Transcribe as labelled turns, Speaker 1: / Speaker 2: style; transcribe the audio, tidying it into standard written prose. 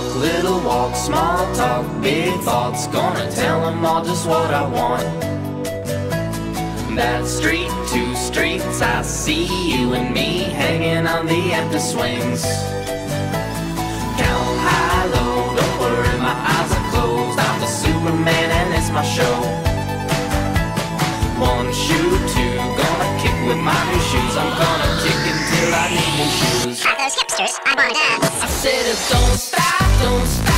Speaker 1: walk, little walk, small talk, big thoughts. Gonna tell them all just what I want. That street, two streets, I see you and me hanging on the empty swings. Count high, low, don't worry, my eyes are closed. I'm the Superman and it's my show. One shoe, two, gonna kick with my new shoes. I'm gonna kick until I need new shoes.
Speaker 2: Are those hipsters? I want us.
Speaker 1: I said, don't stop, don't stop.